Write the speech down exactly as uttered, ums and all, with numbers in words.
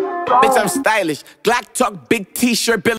Bitch, I'm stylish. Glock talk, big t-shirt, Billy.